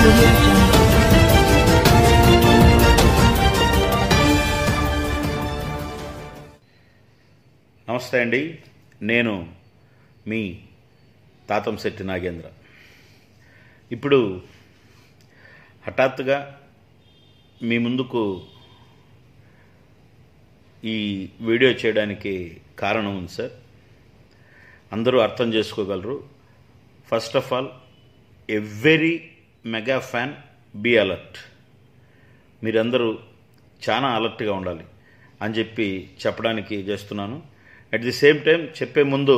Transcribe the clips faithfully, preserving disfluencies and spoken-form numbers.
audio jungle. నమస్తే అండి, నేను మీ తాతంశెట్టి నాగేంద్ర. ఇప్పుడు హఠాత్తుగా మీ ముందుకు ఈ వీడియో చేయడానికి కారణం ఉంది సార్. అందరూ అర్థం చేసుకోగలరు. First of all, a very mega fan, be alert. మీరందరూ చాలా అలర్ట్గా ఉండాలి అని చెప్పి చెప్పడానికి చేస్తున్నాను. అట్ ది సేమ్ టైం చెప్పే ముందు,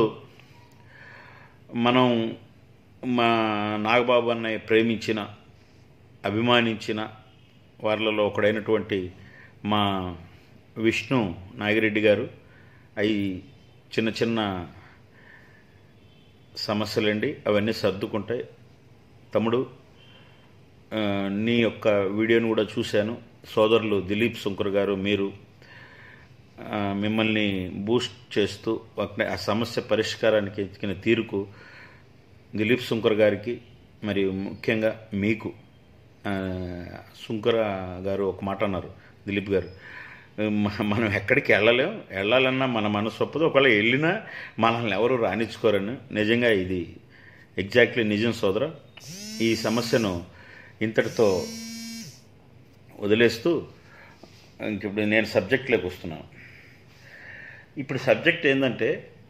మనం మా నాగబాబు అన్నయ్య ప్రేమించిన, అభిమానించిన వాళ్ళలో ఒకడైనటువంటి మా విష్ణు నాగిరెడ్డి గారు, అవి చిన్న చిన్న సమస్యలండి, అవన్నీ సర్దుకుంటాయి. తమ్ముడు, నీ యొక్క వీడియోను కూడా చూశాను. సోదరులు దిలీప్ శంకర్ గారు, మీరు మిమ్మల్ని బూస్ట్ చేస్తూ ఆ సమస్య పరిష్కారానికి ఎత్తికిన తీరుకు దిలీప్ శంకర్ గారికి మరియు ముఖ్యంగా మీకు, శంకర గారు ఒక మాట అన్నారు, దిలీప్ గారు, మనం ఎక్కడికి వెళ్ళలేం, వెళ్ళాలన్నా మన మనసు ఒప్పదు, ఒకవేళ వెళ్ళినా మనల్ని ఎవరు రాణించుకోరని. నిజంగా ఇది ఎగ్జాక్ట్లీ నిజం సోదర. ఈ సమస్యను ఇంతటితో వదిలేస్తూ ఇంక ఇప్పుడు నేను సబ్జెక్ట్లోకి వస్తున్నాను. ఇప్పుడు సబ్జెక్ట్ ఏంటంటే,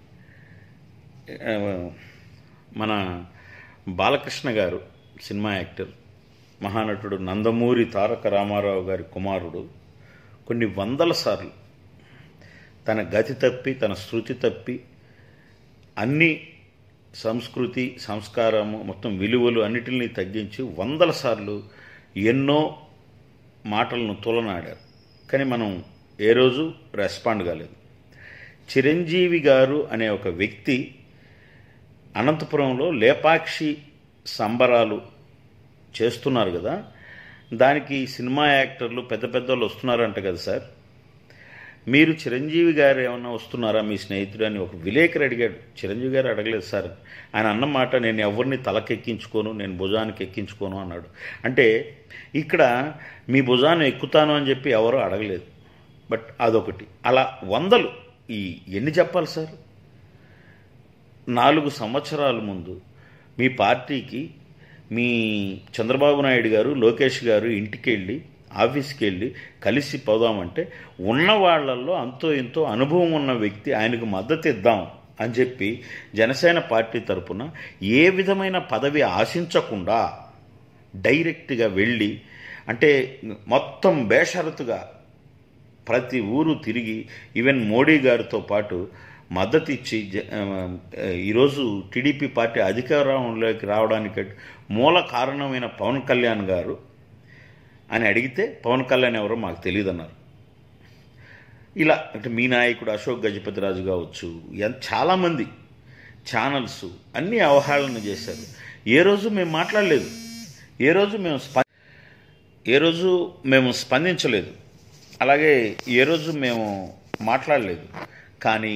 మన బాలకృష్ణ గారు, సినిమా యాక్టర్, మహానటుడు, నందమూరి తారక రామారావు గారి కుమారుడు, కొన్ని వందల సార్లు తన గతి తప్పి, తన శృతి తప్పి, అన్ని సంస్కృతి, సంస్కారము, మొత్తం విలువలు అన్నిటిని తగ్గించి వందల సార్లు ఎన్నో మాటలను తులనాడారు. కానీ మనం ఏ రోజు రెస్పాండ్ కాలేదు. చిరంజీవి గారు అనే ఒక వ్యక్తి అనంతపురంలో లేపాక్షి సంబరాలు చేస్తున్నారు కదా, దానికి సినిమా యాక్టర్లు పెద్ద పెద్ద వాళ్ళు వస్తున్నారంట కదా సార్, మీరు చిరంజీవి గారు ఏమన్నా వస్తున్నారా మీ స్నేహితుడు అని ఒక విలేకరు అడిగాడు. చిరంజీవి గారు అడగలేదు సార్. ఆయన అన్నమాట, నేను ఎవరిని తలకెక్కించుకోను, నేను భుజానికి ఎక్కించుకోను అన్నాడు. అంటే ఇక్కడ మీ భుజాన్ని ఎక్కుతాను అని చెప్పి ఎవరో అడగలేదు. బట్ అదొకటి. అలా వందలు, ఈ ఎన్ని చెప్పాలి సార్? నాలుగు సంవత్సరాల ముందు మీ పార్టీకి మీ చంద్రబాబు నాయుడు గారు, లోకేష్ గారు ఇంటికి వెళ్ళి, ఆఫీస్కి వెళ్ళి కలిసి పోదామంటే ఉన్న వాళ్ళల్లో అంతో ఎంతో అనుభవం ఉన్న వ్యక్తి, ఆయనకు మద్దతు ఇద్దాం అని చెప్పి జనసేన పార్టీ తరపున ఏ విధమైన పదవి ఆశించకుండా డైరెక్ట్గా వెళ్ళి, అంటే మొత్తం బేషరతుగా ప్రతి ఊరు తిరిగి, ఈవెన్ మోడీ గారితో పాటు మద్దతు ఇచ్చి, ఈరోజు టీడీపీ పార్టీ అధికారంలోకి రావడానికి మూల కారణమైన పవన్ కళ్యాణ్ గారు అని అడిగితే, పవన్ కళ్యాణ్ ఎవరో మాకు తెలియదు అన్నారు. ఇలా అంటే మీ నాయకుడు అశోక్ గజపతిరాజు కావచ్చు, చాలామంది ఛానల్స్ అన్నీ అవహేళన చేశారు. ఏ రోజు మేము మాట్లాడలేదు, ఏ రోజు మేము స్ప ఏ రోజు మేము స్పందించలేదు, అలాగే ఏ రోజు మేము మాట్లాడలేదు. కానీ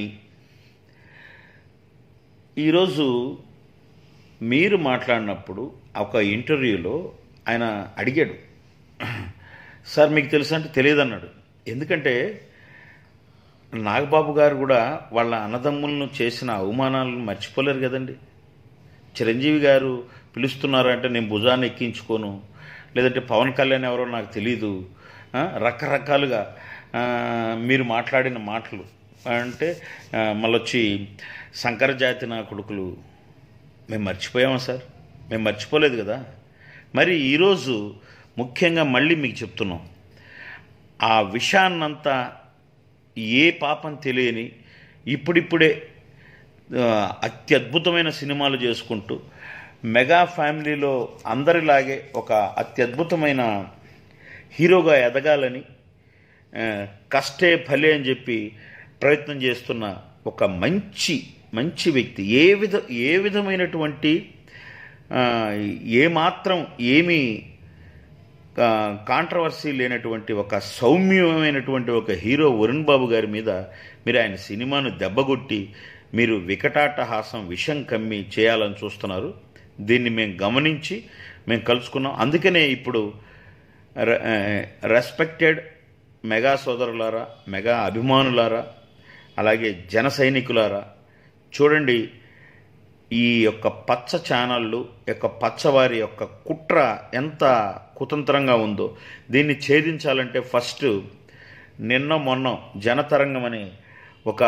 ఈరోజు మీరు మాట్లాడినప్పుడు ఒక ఇంటర్వ్యూలో ఆయన అడిగాడు, సార్ మీకు తెలుసా అంటే తెలియదు అన్నాడు. ఎందుకంటే నాగబాబు గారు కూడా వాళ్ళ అన్నదమ్ములను చేసిన అవమానాలను మర్చిపోలేరు కదండి. చిరంజీవి గారు పిలుస్తున్నారు అంటే నేను భుజాన్ని ఎక్కించుకోను, లేదంటే పవన్ కళ్యాణ్ ఎవరో నాకు తెలీదు, రకరకాలుగా మీరు మాట్లాడిన మాటలు అంటే మళ్ళొచ్చి శంకరజాతి నా కొడుకులు, మేము మర్చిపోయామా సార్? మేము మర్చిపోలేదు కదా. మరి ఈరోజు ముఖ్యంగా మళ్ళీ మీకు చెప్తున్నాం, ఆ విషయాన్నంతా ఏ పాపం తెలియని, ఇప్పుడిప్పుడే అత్యద్భుతమైన సినిమాలు చేసుకుంటూ మెగా ఫ్యామిలీలో అందరిలాగే ఒక అత్యద్భుతమైన హీరోగా ఎదగాలని, కష్టే ఫలే అని చెప్పి ప్రయత్నం చేస్తున్న ఒక మంచి మంచి వ్యక్తి, ఏ విధ ఏ విధమైనటువంటి ఏమాత్రం ఏమీ కాంట్రవర్సీ లేనటువంటి ఒక సౌమ్యమైనటువంటి ఒక హీరో వరుణ్ బాబు గారి మీద మీరు ఆయన సినిమాను దెబ్బగొట్టి మీరు వికటాటహాసం విషం కమ్మి చేయాలని చూస్తున్నారు. దీన్ని మేము గమనించి మేము కలుసుకున్నాం. అందుకనే ఇప్పుడు రెస్పెక్టెడ్ మెగా సోదరులారా, మెగా అభిమానులారా, అలాగే జన సైనికులారా, చూడండి ఈ యొక్క పచ్చ ఛానళ్ళు యొక్క పచ్చవారి యొక్క కుట్ర ఎంత కుతంత్రంగా ఉందో. దీన్ని ఛేదించాలంటే ఫస్ట్ నిన్న మొన్న జనతరంగం అనే ఒక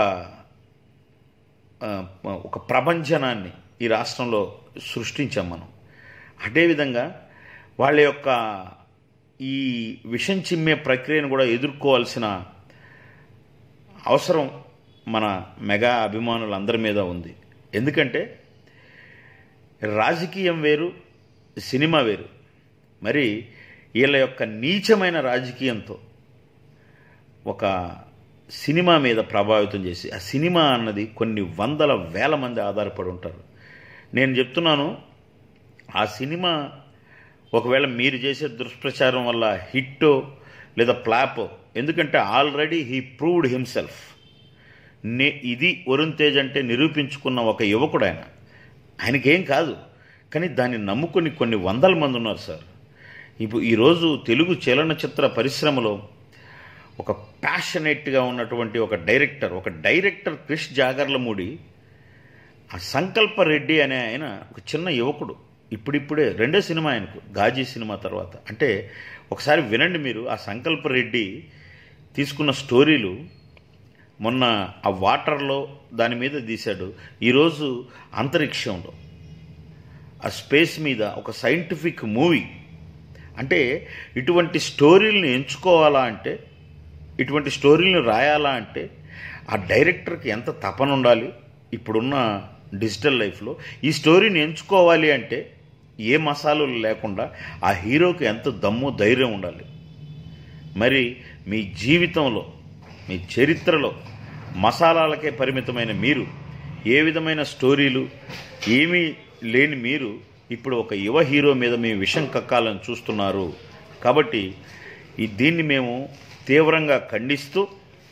ఒక ప్రభంజనాన్ని ఈ రాష్ట్రంలో సృష్టించాం మనం. అదేవిధంగా వాళ్ళ యొక్క ఈ విషం చిమ్మే ప్రక్రియను కూడా ఎదుర్కోవాల్సిన అవసరం మన మెగా అభిమానులందరి మీద ఉంది. ఎందుకంటే రాజకీయం వేరు, సినిమా వేరు. మరి వీళ్ళ యొక్క నీచమైన రాజకీయంతో ఒక సినిమా మీద ప్రభావితం చేసి, ఆ సినిమా అన్నది కొన్ని వందల వేల మంది ఆధారపడి ఉంటారు. నేను చెప్తున్నాను, ఆ సినిమా ఒకవేళ మీరు చేసే దుష్ప్రచారం వల్ల హిట్టో లేదా ఫ్లాపో, ఎందుకంటే ఆల్రెడీ హీ ప్రూవ్డ్ హిమ్సెల్ఫ్. నే ఇది వరుణ్ తేజ్ అంటే నిరూపించుకున్న ఒక యువకుడు ఆయన. ఆయనకేం కాదు, కానీ దాన్ని నమ్ముకొని కొన్ని వందల మంది ఉన్నారు సార్. ఇప్పుడు ఈరోజు తెలుగు చలనచిత్ర పరిశ్రమలో ఒక ప్యాషనేట్గా ఉన్నటువంటి ఒక డైరెక్టర్ ఒక డైరెక్టర్ క్రిష్ జాగర్లమూడి, ఆ సంకల్ప రెడ్డి అనే ఆయన ఒక చిన్న యువకుడు. ఇప్పుడిప్పుడే రెండో సినిమా ఆయనకు, గాజీ సినిమా తర్వాత. అంటే ఒకసారి వినండి మీరు, ఆ సంకల్ప రెడ్డి తీసుకున్న స్టోరీలు. మొన్న ఆ వాటర్లో దాని మీద తీశాడు. ఈరోజు అంతరిక్షంలో ఆ స్పేస్ మీద ఒక సైంటిఫిక్ మూవీ. అంటే ఇటువంటి స్టోరీలను ఎంచుకోవాలా అంటే, ఇటువంటి స్టోరీలను రాయాలా అంటే ఆ డైరెక్టర్కి ఎంత తపన ఉండాలి. ఇప్పుడున్న డిజిటల్ లైఫ్లో ఈ స్టోరీని ఎంచుకోవాలి అంటే ఏ మసాలాలు లేకుండా ఆ హీరోకి ఎంత దమ్ము ధైర్యం ఉండాలి. మరి మీ జీవితంలో, మీ చరిత్రలో మసాలాలకే పరిమితమైన మీరు, ఏ విధమైన స్టోరీలు ఏమీ లేని మీరు ఇప్పుడు ఒక యువ హీరో మీద మీ విషం కక్కాలని చూస్తున్నారు. కాబట్టి ఈ దీన్ని మేము తీవ్రంగా ఖండిస్తూ,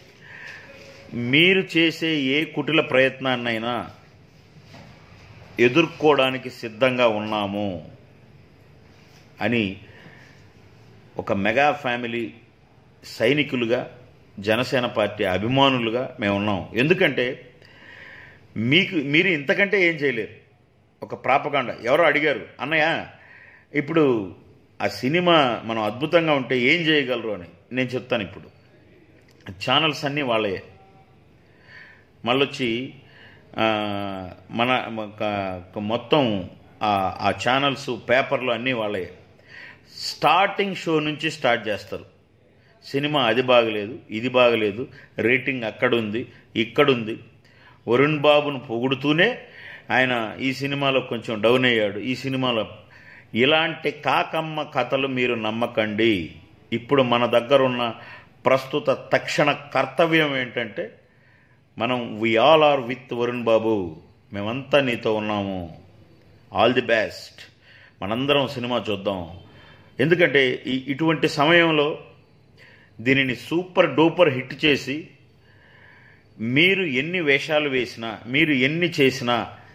మీరు చేసే ఏ కుటిల ప్రయత్నాన్నైనా ఎదుర్కోవడానికి సిద్ధంగా ఉన్నాము అని ఒక మెగా ఫ్యామిలీ సైనికులుగా, జనసేన పార్టీ అభిమానులుగా మేము ఉన్నాం. ఎందుకంటే మీకు మీరు ఇంతకంటే ఏం చేయలేరు. ఒక ప్రాపగాండా ఎవరో అడిగారు, అన్నయ్య ఇప్పుడు ఆ సినిమా మనం అద్భుతంగా ఉంటే ఏం చేయగలరు అని. నేను చెప్తాను, ఇప్పుడు ఛానల్స్ అన్నీ వాళ్ళయే. మళ్ళొచ్చి మన మొత్తం ఆ ఛానల్స్, పేపర్లు అన్నీ వాళ్ళయే. స్టార్టింగ్ షో నుంచి స్టార్ట్ చేస్తారు. సినిమా అది బాగలేదు, ఇది బాగలేదు, రేటింగ్ అక్కడుంది, ఇక్కడుంది. వరుణ్ బాబును పొగుడుతూనే ఆయన ఈ సినిమాలో కొంచెం డౌన్ అయ్యాడు, ఈ సినిమాలో. ఇలాంటి కాకమ్మ కథలు మీరు నమ్మకండి. ఇప్పుడు మన దగ్గరున్న ప్రస్తుత తక్షణ కర్తవ్యం ఏంటంటే, మనం we all are with Varun Babu, మేమంతా నీతో ఉన్నాము, ఆల్ ది బెస్ట్, మనందరం సినిమా చూద్దాం. ఎందుకంటే ఇటువంటి సమయంలో దీనిని సూపర్ డూపర్ హిట్ చేసి మీరు ఎన్ని వేషాలు వేసినా, మీరు ఎన్ని చేసినా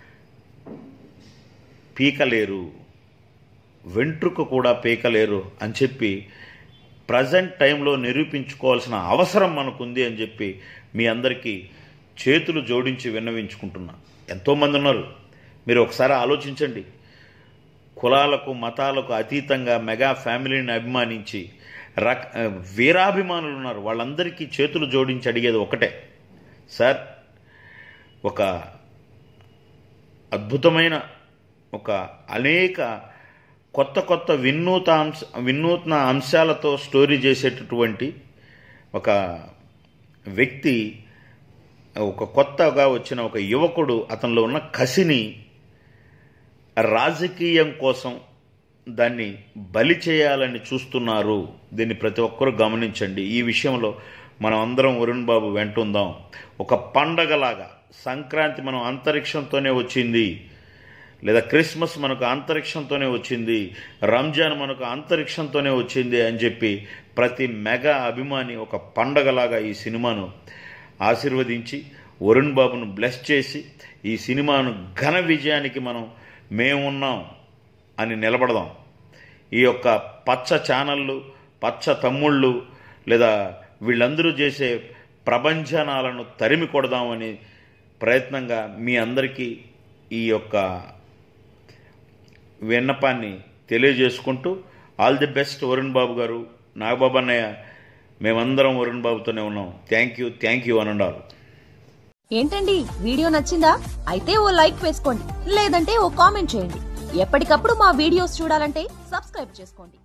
పీకలేరు, వెంట్రుక కూడా పీకలేరు అని చెప్పి ప్రజెంట్ టైంలో నిరూపించుకోవాల్సిన అవసరం మనకుంది అని చెప్పి మీ అందరికీ చేతులు జోడించి విన్నవించుకుంటున్నా. ఎంతోమంది ఉన్నారు, మీరు ఒకసారి ఆలోచించండి. కులాలకు, మతాలకు అతీతంగా మెగా ఫ్యామిలీని అభిమానించి రక వీరాభిమానులు ఉన్నారు. వాళ్ళందరికీ చేతులు జోడించి అడిగేది ఒకటే, సార్ ఒక అద్భుతమైన, ఒక అనేక కొత్త కొత్త వినూత అంశ వినూత్న అంశాలతో స్టోరీ చేసేటటువంటి ఒక వ్యక్తి, ఒక కొత్తగా వచ్చిన ఒక యువకుడు, అతనిలో ఉన్న కసిని రాజకీయం కోసం దాన్ని బలి చేయాలని చూస్తున్నారు. దీన్ని ప్రతి ఒక్కరూ గమనించండి. ఈ విషయంలో మనం అందరం వరుణ్ బాబు వెంటుందాం. ఒక పండగలాగా సంక్రాంతి మనం అంతరిక్షంతోనే వచ్చింది, లేదా క్రిస్మస్ మనకు అంతరిక్షంతోనే వచ్చింది, రంజాన్ మనకు అంతరిక్షంతోనే వచ్చింది అని చెప్పి ప్రతి మెగా అభిమాని ఒక పండగలాగా ఈ సినిమాను ఆశీర్వదించి వరుణ్ బాబును బ్లెస్ చేసి ఈ సినిమాను ఘన విజయానికి మనం మేమున్నాం అని నిలబడదాం. ఈ యొక్క పచ్చ ఛానళ్ళు, పచ్చ తమ్ముళ్ళు లేదా వీళ్ళందరూ చేసే ప్రభంజనాలను తరిమి కొడదామని ప్రయత్నంగా మీ అందరికీ ఈ యొక్క విన్నపాన్ని తెలియజేసుకుంటూ, all the best Varun Babu garu, Nagababu అన్నయ్య, మేమందరం వరుణ్ బాబుతోనే ఉన్నాం. థ్యాంక్ యూ థ్యాంక్ యూ అనండారు. ఏంటండి, వీడియో నచ్చిందా? అయితే ఓ లైక్ వేసుకోండి, లేదంటే ఓ కామెంట్ చేయండి. ఎప్పటికప్పుడు మా వీడియోస్ చూడాలంటే సబ్స్క్రైబ్ చేసుకోండి.